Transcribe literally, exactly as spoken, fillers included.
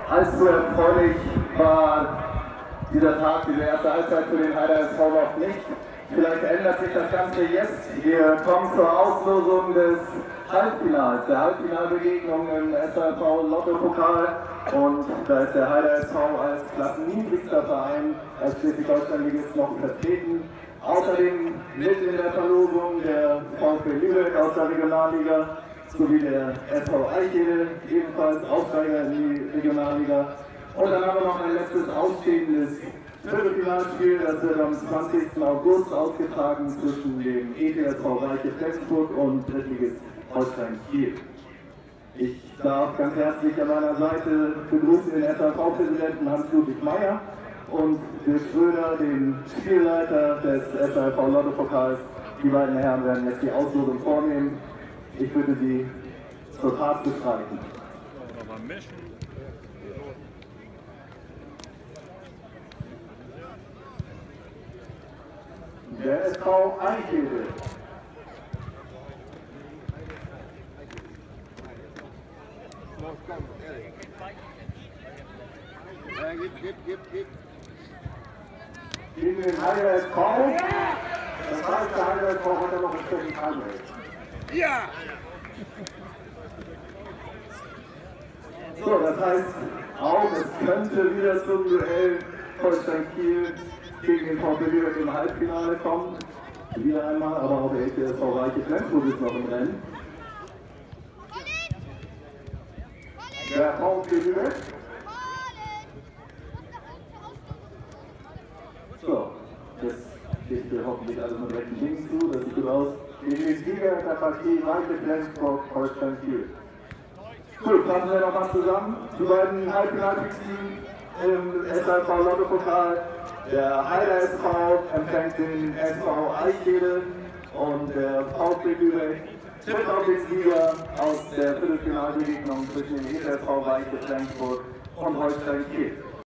allzu erfreulich war dieser Tag, diese erste Halbzeit für den Heider S V noch nicht. Vielleicht ändert sich das Ganze jetzt. Wir kommen zur Auslosung des Halbfinals, der Halbfinalbegegnung im S V Lotto-Pokal. Und da ist der Heider S V als klassenniedrigster Verein als Schleswig-Holstein-Ligist noch vertreten. Außerdem mit in der Verlosung der VfB Lübeck aus der Regionalliga sowie der S V Eichede, ebenfalls Aufsteiger in die Regionalliga. Und dann haben wir noch ein letztes ausstehendes Viertelfinalspiel, das wird am zwanzigsten August ausgetragen zwischen dem E T S V Reiche Flensburg und Drittligist Holstein Kiel. Ich darf ganz herzlich an meiner Seite begrüßen den S A V-Präsidenten Hans-Ludwig Meyer und Dirk Schröder, den Spielleiter des S A V Lotto-Pokals. Die beiden Herren werden jetzt die Auslosung vornehmen. Ich bitte Sie zur Tat bestreiten. Der S V Eichede. Ja, gib, gib, gib, gib. Gegen den Heider S V. Das heißt, der Heider S V hat ja noch ein Stück Heimrecht. Ja! So, das heißt auch, es könnte wieder zum Duell Holstein Kiel gegen den VfB Lübeck im Halbfinale kommen. Wieder einmal, aber auch der E T S V Reiche Flensburg ist noch im Rennen. Der VfB Lübeck. So, das geht hier hoffentlich alles mit rechten Dingen zu, das sieht gut aus. Gegen den Sieger der Partie Reiche Flensburg, Holstein Kiel. Gut, fassen wir nochmal zusammen. Die beiden Halbfinalteams im S A V Lotto-Pokal. Der Heider S V empfängt den S V Eichede und der VfB Lübeck tritt auf den Sieger aus der Viertelfinalbegegnung zwischen dem E T S V Reiche Flensburg und Holstein Kiel.